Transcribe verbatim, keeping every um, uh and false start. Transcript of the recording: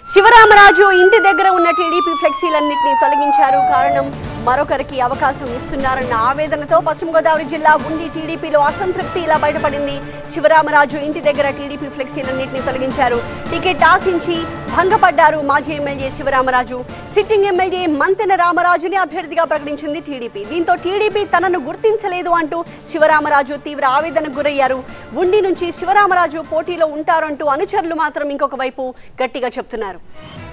శివరామరాజు ఇంటి దగ్గర ఉన్న టీడీపీ ఫ్లెక్సీలన్నింటినీ తొలగించారు. కారణం మరొకరికి అవకాశం ఇస్తున్నారన్న ఆవేదనతో పశ్చిమ గోదావరి జిల్లా ఉండి టీడీపీలో అసంతృప్తి ఇలా బయటపడింది. శివరామరాజు ఇంటి దగ్గర టీడీపీ ఫ్లెక్సీలన్నింటినీ తొలగించారు. టికెట్ ఆశించి భంగపడ్డారు మాజీ MLA Sivaramaraju. Sitting MLA Manthena రామరాజుని అభ్యర్థిగా ప్రకటించింది టీడీపీ. దీంతో టీడీపీ తనను గుర్తించలేదు అంటూ శివరామరాజు తీవ్ర ఆవేదనకు గురయ్యారు. ఉండి నుంచి శివరామరాజు పోటీలో ఉంటారంటూ అనుచరులు మాత్రం ఇంకొక వైపు గట్టిగా చెప్తున్నారు.